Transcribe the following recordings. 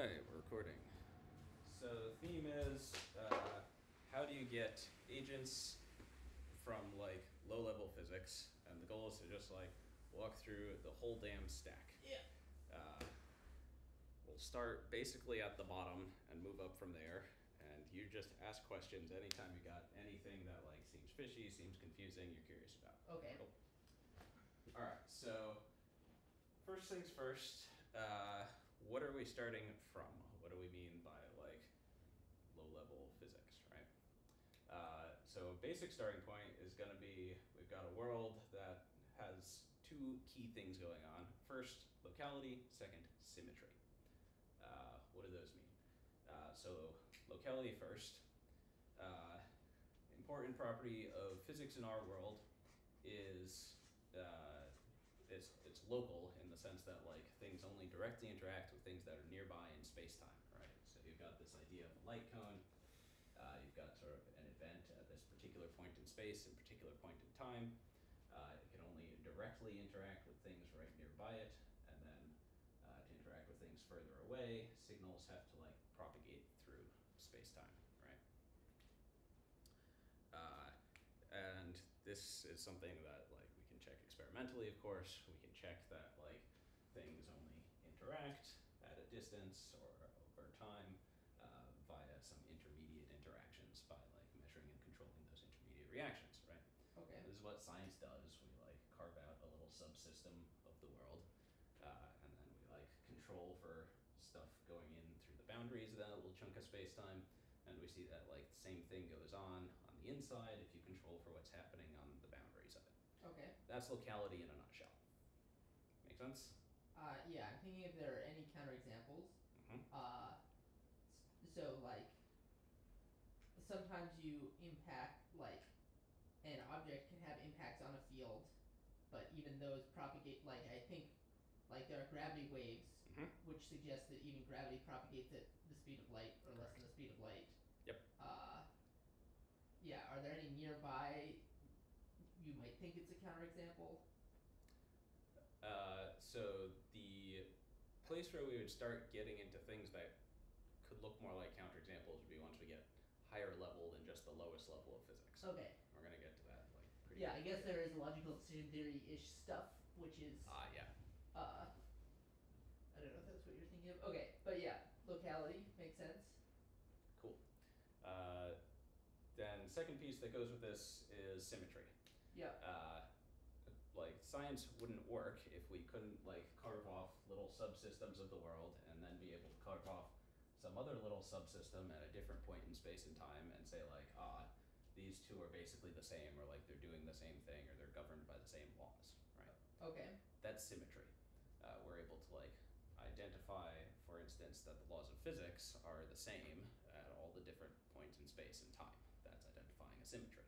right, we're recording. So the theme is how do you get agents from like low-level physics, and the goal is to just like walk through the whole damn stack. Yeah. We'll start basically at the bottom and move up from there, and you just ask questions anytime you got anything that like seems fishy, seems confusing, you're curious about. Okay. Cool. All right, so first things first, what are we starting from? What do we mean by like low-level physics, right? So basic starting point is going to be, we've got a world that has two key things going on. First, locality. Second, symmetry. What do those mean? So locality first. Important property of physics in our world is it's local, in the sense that like things only directly interact with things that are nearby in space-time, right? So you've got this idea of a light cone. You've got sort of an event at this particular point in space and particular point in time. It can only directly interact with things right nearby it, and then to interact with things further away, signals have to like propagate through space-time, right? And this is something that like we can check experimentally, of course. We can check that like things only interact at a distance or over time via some intermediate interactions by like measuring and controlling those intermediate reactions, right? Okay. This is what science does. We like carve out a little subsystem of the world, and then we like control for stuff going in through the boundaries of that little chunk of space-time. And we see that like the same thing goes on the inside if you control for what's happening on the boundaries of it. Okay. That's locality in a nutshell. Make sense? Yeah, I'm thinking if there are any counterexamples. Mm-hmm. So like, sometimes you impact, like, an object can have impacts on a field, but even those propagate, like, I think, like, there are gravity waves, Mm-hmm. which suggest that even gravity propagates at the speed of light, or less than the speed of light. Yep. Yeah, are there any nearby you might think it's a counterexample? So the place where we would start getting into things that could look more like counterexamples would be once we get higher level than just the lowest level of physics. Okay. We're going to get to that like pretty Yeah, I guess there is logical decision theory-ish stuff, which is yeah. I don't know if that's what you're thinking of. Okay, but yeah, locality makes sense. Cool. Then second piece that goes with this is symmetry. Yeah. Like science wouldn't work if we couldn't like carve off little subsystems of the world and then be able to carve off some other little subsystem at a different point in space and time and say like, these two are basically the same, or like they're doing the same thing, or they're governed by the same laws, right? Okay. That's symmetry. We're able to like identify, for instance, that the laws of physics are the same at all the different points in space and time. That's identifying a symmetry.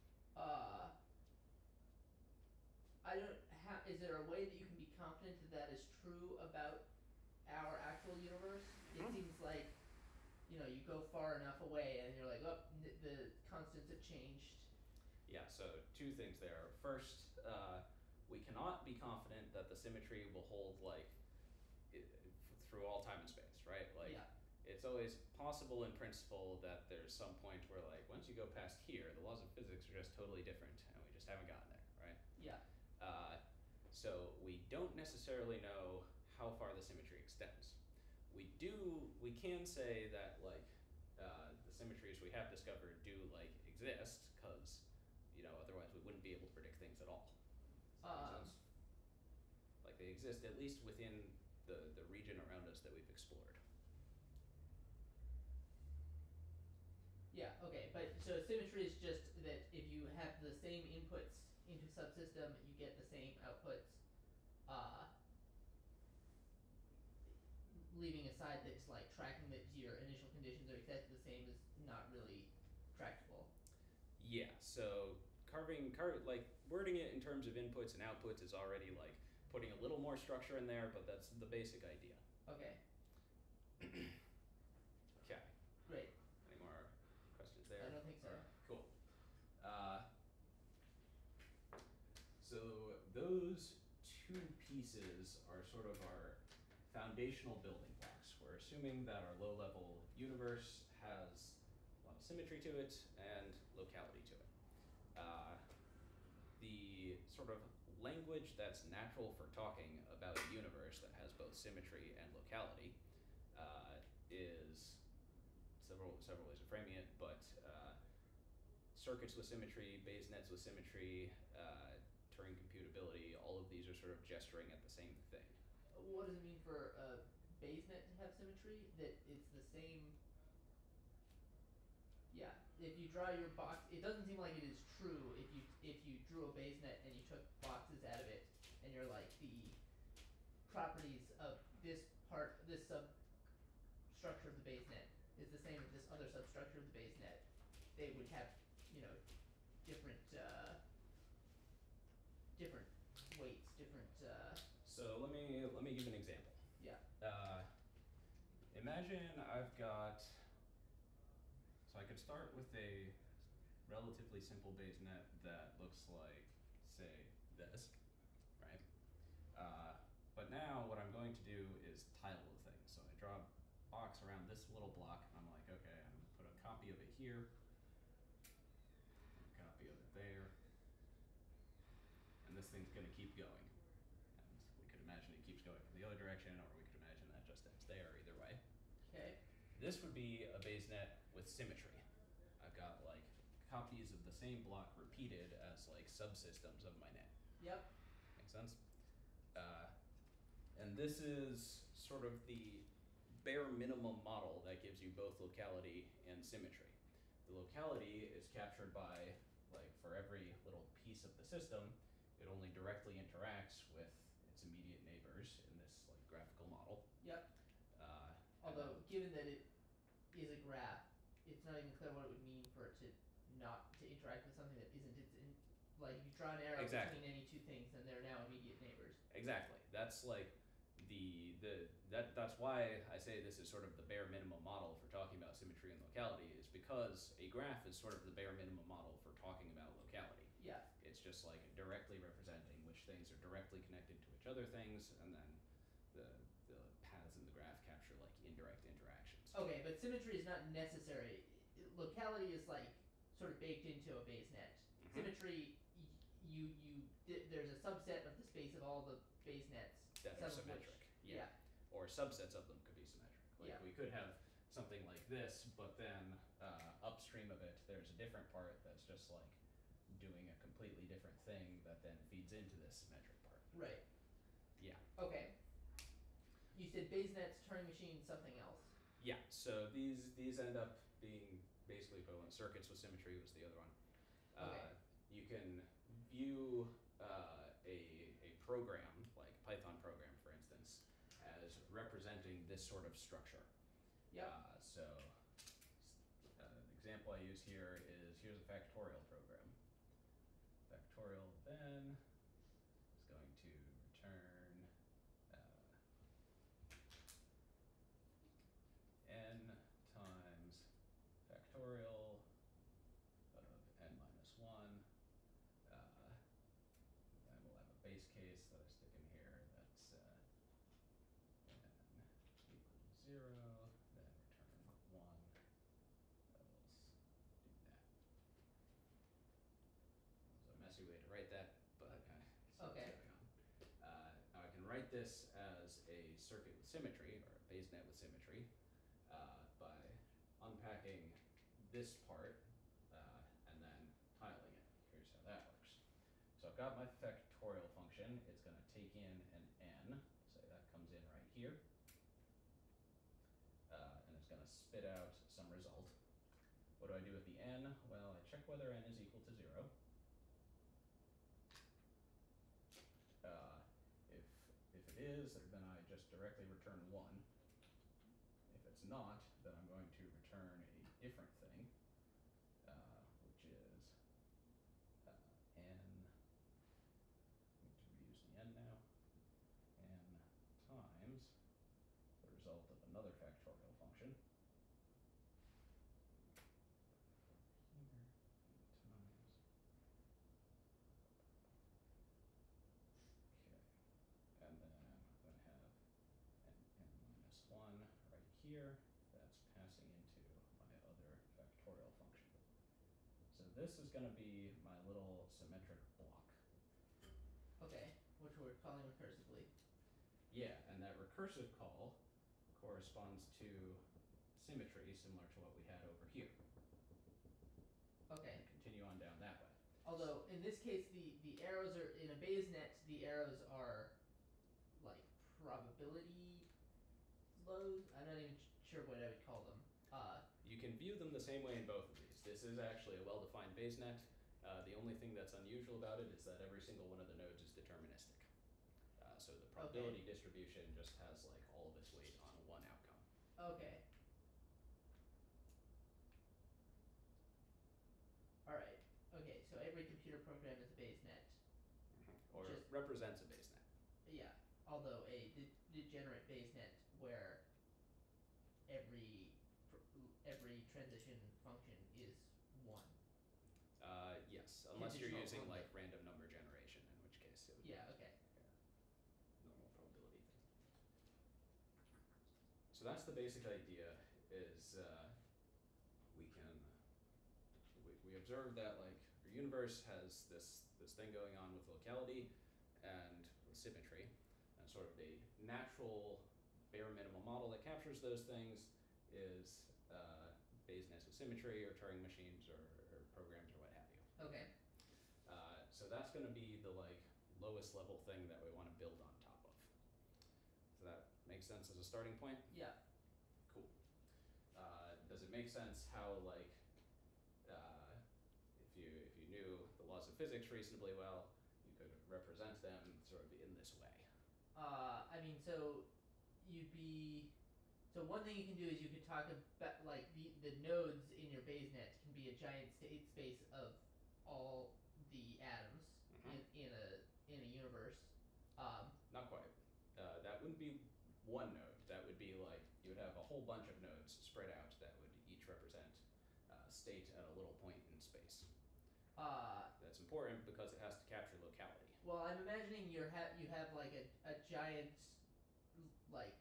Is there a way that you can be confident that that is true about our actual universe? It seems like, you go far enough away and you're like, oh, the constants have changed. Yeah, so two things there. First, we cannot be confident that the symmetry will hold like through all time and space, right? Like, yeah. It's always possible in principle that there's some point where like once you go past here, the laws of physics are just totally different, and we just haven't gotten there, right? Yeah. So we don't necessarily know how far the symmetry extends. We can say that like the symmetries we have discovered do like exist, because otherwise we wouldn't be able to predict things at all. Does that make sense? Like they exist at least within the region around us that we've explored. Yeah, okay, but so symmetry is just that if you have the same inputs into a subsystem, you get the same outputs, leaving aside that it's like tracking that your initial conditions are exactly the same is not really tractable. Yeah, so like wording it in terms of inputs and outputs is already like putting a little more structure in there, but that's the basic idea. Okay. Okay. Great. Any more questions there? I don't think so. Cool. So those two pieces are sort of our foundational building blocks. We're we're assuming that our low-level universe has a lot of symmetry to it and locality to it. The sort of language that's natural for talking about a universe that has both symmetry and locality is several ways of framing it, but circuits with symmetry, Bayes nets with symmetry, Turing computability, all of these are sort of gesturing at the same thing. What does it mean for a Bayes net to have symmetry? That it's the same. Yeah, if you draw your box, it doesn't seem like it is true if you drew a Bayes net and you took boxes out of it, and you're like the properties of this substructure of the Bayes net is the same as this other substructure of the Bayes net. They would have, you know, different different weights, different. So let me give an example. Yeah. Imagine I've got. So I could start with a relatively simple Bayes net that looks like, say, this, right? But now what I'm going to do is tile the thing. So I draw a box around this little block, and I'm like, okay, I'm going to put a copy of it here, a copy of it there, and this thing's going to keep going. And we could imagine it keeps going in the other direction, or we could imagine that just ends there, either way. Okay. This would be a Bayes net with symmetry. I've got like copies of the same block repeated as like subsystems of my net. Yep. Make sense? And this is sort of the bare minimum model that gives you both locality and symmetry. The locality is captured by, like, for every little piece of the system, it only directly interacts with its immediate neighbors in this like graphical model. Yep. Although, given that it is a graph, it's not even clear what it would mean for it to not to interact with something that isn't its in. Like, if you draw an arrow between any two things, then they're now immediate neighbors. Exactly. That's like that's why I say this is sort of the bare minimum model for talking about symmetry and locality, is because a graph is sort of the bare minimum model for talking about locality. Yeah. It's just like directly representing which things are directly connected to which other things, and then the paths in the graph capture like indirect interactions. Okay, but symmetry is not necessary. Locality is like sort of baked into a Bayes net. Mm-hmm. Symmetry, there's a subset of the space of all the Bayes nets that are symmetric. Yeah. Or subsets of them could be symmetric. Like, yeah. We could have something like this, but then upstream of it, there's a different part that's just like doing a completely different thing that then feeds into this symmetric part. Right. Yeah. Okay. You said Bayes nets, Turing machine, something else. Yeah. So these end up being basically equivalent. Circuits with symmetry was the other one. Okay. You can view a program, like a Python program, for instance, as representing this sort of structure. Yeah. So the example I use here is, here's a factorial program. Factorial then is going to return n times factorial of n minus 1. Then we'll have a base case that I stick in here that's n equals 0, then return 1, else do that. That was a messy way to write that, but see what's going on. Now I can write this as a circuit with symmetry, or a Bayes net with symmetry, by unpacking this part and then tiling it. Here's how that works. So I've got my factorial function. It's going to take in an n, say that comes in right here, and it's going to spit out some result. What do I do with the n? Well, I check whether n is equal to 0. If it is, then I just directly return 1. If it's not, then I'm going to return a different thing, which is n, I need to reuse the n now, n times the result of another factorial function. Here, n times. Okay, and then I'm going to have n minus 1 right here, that's passing into my other factorial function. So this is going to be my little symmetric block. Okay, which we're calling recursively. Yeah, and that recursive call corresponds to symmetry similar to what we had over here. Okay. And continue on down that way. Although in this case the arrows are in a Bayes net, the arrows are like probability flows. I'm not even sure what I would call them. You can view them the same way in both of these. This is actually a well-defined Bayes net. The only thing that's unusual about it is that every single one of the nodes is deterministic. So the probability distribution just has like all of its weight on one outcome. Okay. All right. Okay. So every computer program is a Bayes net. Or represents a Bayes net. Yeah. Although a degenerate Bayes net where every transition function is 1. Yes, unless you're Conditional using on like random number generation, in which case it would be okay. like a normal probability thing. So that's the basic idea. Is we observe that like our universe has this thing going on with locality and with symmetry, and sort of the natural bare minimum model that captures those things is Bayes nets with symmetry or Turing machines or programs or what have you. Okay. So that's going to be the like lowest level thing that we want to build on top of. Does that make sense as a starting point? Yeah. Cool. Does it make sense how like if you knew the laws of physics reasonably well, you could represent them sort of in this way? I mean, so one thing you can do is you could talk about like the nodes in your Bayes net can be a giant state space of all the atoms in a universe. Not quite. That wouldn't be one node. That would be like you would have a whole bunch of nodes spread out that would each represent state at a little point in space. That's important because it has to capture locality. Well, I'm imagining you have like a giant like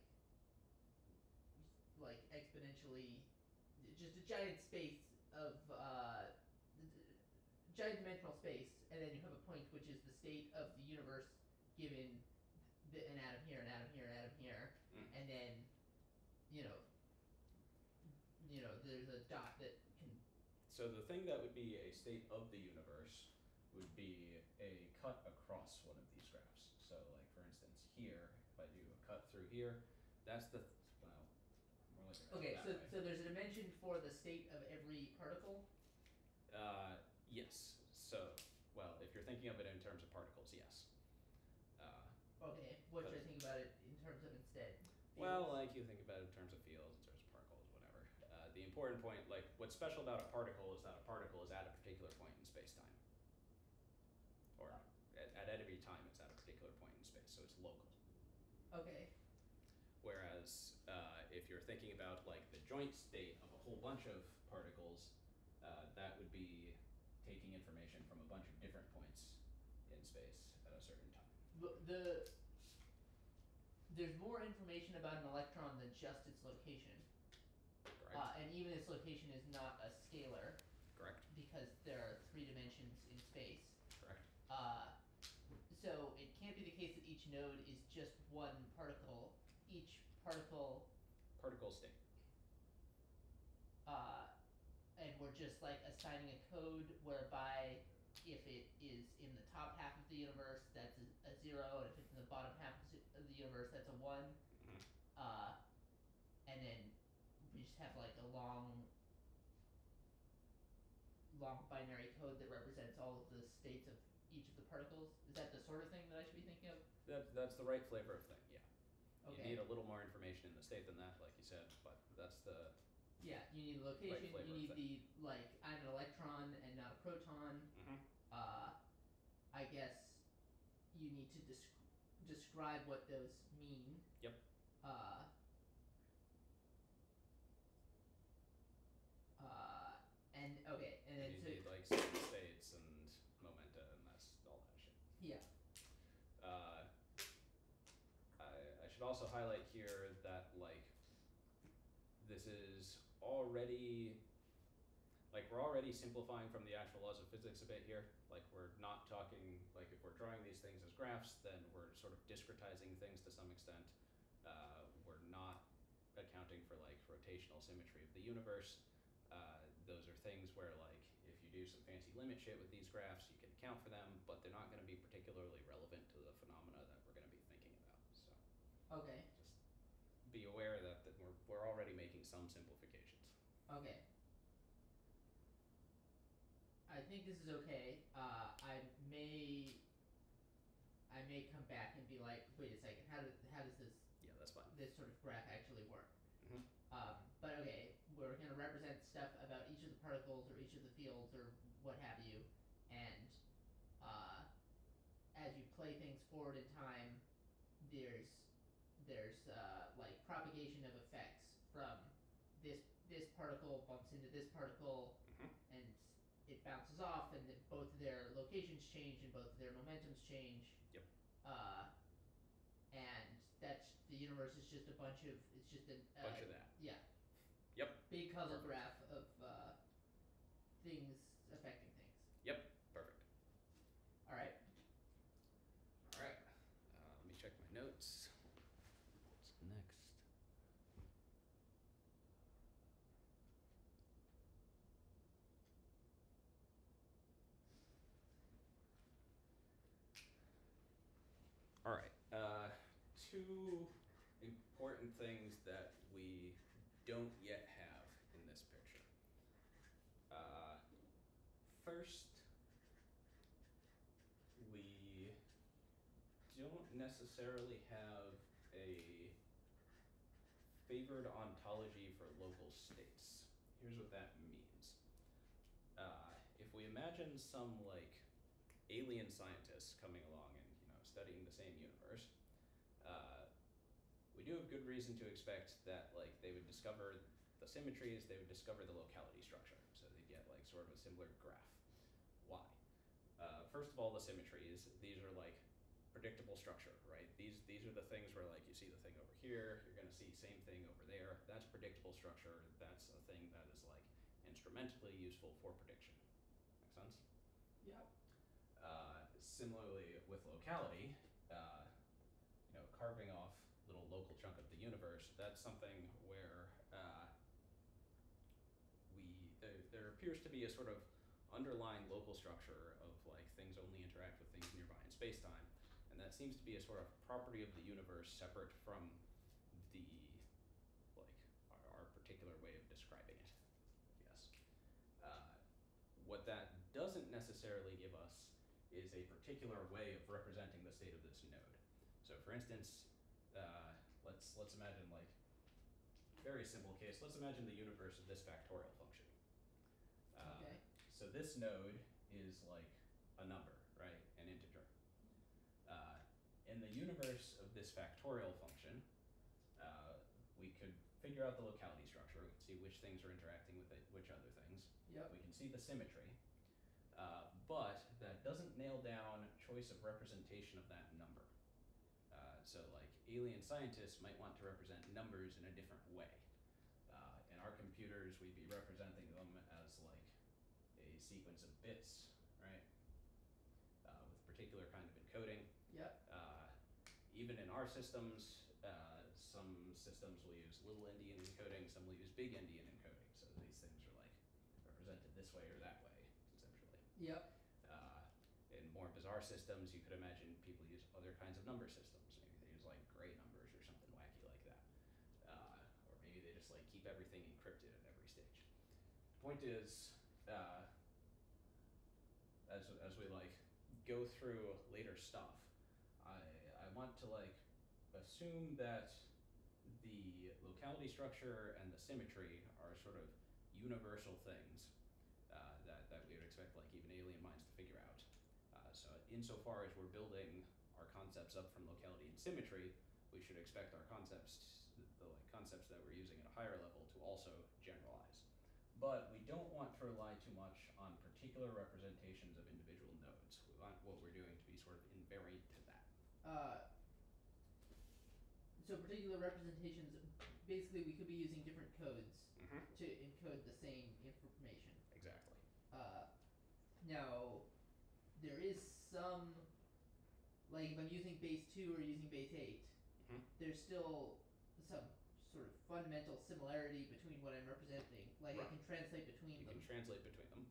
exponentially just a giant space of giant dimensional space, and then you have a point which is the state of the universe given an atom here, an atom here, an atom here, and then you know there's a dot that can. So the thing that would be a state of the universe would be a cut across one of these graphs. So like for instance here, if I do a cut through here, that's the more like a Okay, that so way. so there's a dimension for the state of every particle. Yes. So well, if you're thinking of it in terms of particles, yes. Okay, what should I think about it in terms of instead? Well, like you think about it in terms of fields, in terms of particles, whatever. The important point, like what's special about a particle is that a particle is at a particular point in space-time. Or at every time it's at a particular point in space, so it's local. Okay. Whereas if you're thinking about like the joint state of a whole bunch of particles, that would be taking information from a bunch of different points in space at a certain time. There's more information about an electron than just its location. Correct. And even its location is not a scalar. Correct. Because there are 3 dimensions in space. Correct. So it can't be the case that each node is just one particle. Each particle. Particle state. And we're just like assigning a code whereby if it is in the top half of the universe, that's a 0, and if it's in the bottom half of the universe, that's a 1. And then we just have like a long binary code that represents all of the states of each of the particles. Is that the sort of thing that I should be thinking of? That's the right flavor of thing, yeah. Okay. You need a little more information in the state than that, like you said, but that's the. Yeah, you need the location, right you need thing. the, like, I'm an electron and not a proton. I guess you need to describe what those mean. Yep. And okay, and then you so need like steady states and momenta and that's all that shit. yeah. I should also highlight here that like this is already, like, we're already simplifying from the actual laws of physics a bit here. Like, we're not talking, like, if we're drawing these things as graphs, then we're sort of discretizing things to some extent. We're not accounting for, like, rotational symmetry of the universe. Those are things where, like, if you do some fancy limit shit with these graphs, you can account for them, but they're not going to be particularly relevant to the phenomena that we're going to be thinking about. So Okay. just be aware that we're already making some simplifications. Okay. I think this is okay. I may come back and be like, wait a second, how does this Yeah, that's fine. this sort of graph actually work? Mm-hmm. But okay, we're gonna represent stuff about each of the particles or each of the fields or what have you, and as you play things forward in time, there's like propagation of effects from this particle bumps into this particle, Mm-hmm. and it bounces off, and both of their locations change and both of their momentums change. Yep. And that's the universe is just a bunch of Bunch of that. Yeah. Yep. Big color Perfect. graph of things affecting things. Yep. Perfect. All right. All right. Let me check my notes. What's next? All right. Two important things that we don't yet have in this picture. First, we don't necessarily have a favored ontology for local states. Here's what that means. If we imagine some, like, alien scientists coming along and, you know, studying the same universe, we do have good reason to expect that, like, they would discover the symmetries, they would discover the locality structure, so they'd get, like, sort of a similar graph. Why? First of all, the symmetries, these are, like, predictable structure, right? These are the things where, like, you see the thing over here, you're gonna see same thing over there. That's predictable structure. That's a thing that is, like, instrumentally useful for prediction. Make sense? Yeah. Similarly with locality, you know, carving off little local chunk of the universe, that's something where there appears to be a sort of underlying local structure of, like, things only interact with things nearby in space-time, and that seems to be a sort of property of the universe separate from the, like, our particular way of describing it. Yes. What that doesn't necessarily give us is a particular way of representing the state of this node. So, for instance, let's imagine, like, very simple case. Let's imagine the universe of this factorial function. Okay. So this node is, like, a number, right? An integer. In the universe of this factorial function, we could figure out the locality structure. We can see which things are interacting with which other things. Yep. We can see the symmetry. But that doesn't nail down choice of representation of that number. So, like, alien scientists might want to represent numbers in a different way. In our computers, we'd be representing them as, like, a sequence of bits, right? With a particular kind of encoding. Yep. Even in our systems, some systems will use little endian encoding, some will use big endian encoding. So these things are, like, represented this way or that way, conceptually. Yep. In more bizarre systems, you could imagine people use other kinds of number systems. Maybe they use, like, gray numbers or something wacky like that. Or maybe they just, like, keep everything encrypted at every stage. Point is, as we, like, go through later stuff, I want to, like, assume that the locality structure and the symmetry are sort of universal things that we would expect, like, even alien minds to figure out. So insofar as we're building our concepts up from locality and symmetry, we should expect our concepts, the, like, concepts that we're using at a higher level, to also generalize. But we don't want to rely too much on particular representations of individual nodes. We want what we're doing to be sort of invariant to that. So particular representations basically we could be using different codes Mm-hmm. to encode the same information. Exactly. Now, there is some, like if I'm using base 2 or using base 8, Mm-hmm. there's still some sort of fundamental similarity between what I'm representing. Like I Right. can translate between You them. can translate between them.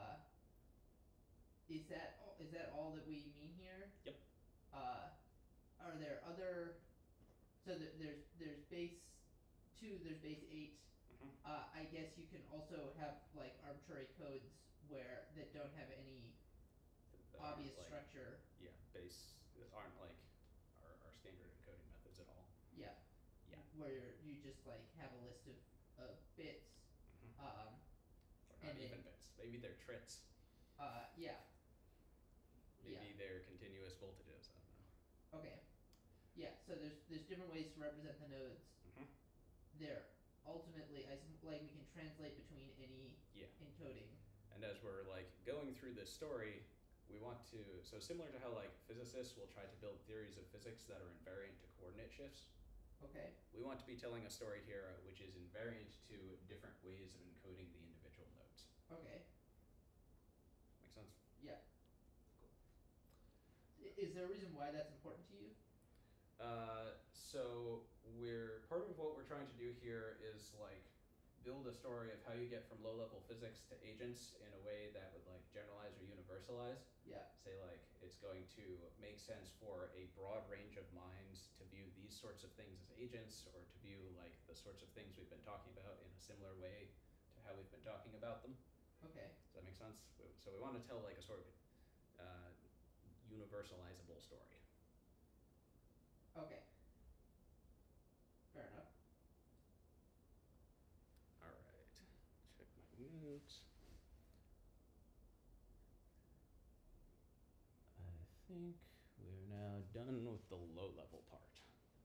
Is that all that we mean here? Yep. Are there other? So there's base 2, there's base 8. Mm-hmm. I guess you can also have like arbitrary codes that don't have any That obvious aren't, like, structure. Yeah, base that aren't like our standard encoding methods at all. Yeah. Yeah. Where you just like have a list of bits. Mm-hmm. Um, Or not and even then, bits. Maybe they're trits. yeah. Maybe Yeah. they're continuous voltages. I don't know. Okay. Yeah. So there's different ways to represent the nodes. Mm-hmm. They're ultimately like we can translate between any Yeah. encoding. And as we're like going through this story, we want to, so similar to how like physicists will try to build theories of physics that are invariant to coordinate shifts, Okay. we want to be telling a story here which is invariant to different ways of encoding the individual nodes. Okay. Make sense? Yeah. Is there a reason why that's important to you? So part of what we're trying to do here is like build a story of how you get from low-level physics to agents in a way that would like generalize or universalize. Yeah. Say like it's going to make sense for a broad range of minds to view these sorts of things as agents, or to view like the sorts of things we've been talking about in a similar way to how we've been talking about them. Okay. Does that make sense? So we want to tell like a sort of universalizable story. Okay. Fair enough. All right. Check my notes. I think we're now done with the low-level part.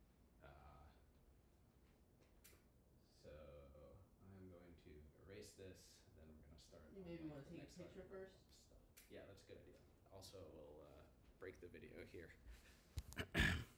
So I'm going to erase this, and then we're going to start. You maybe want to take a picture first? Stuff. Yeah, that's a good idea. Also, we'll break the video here.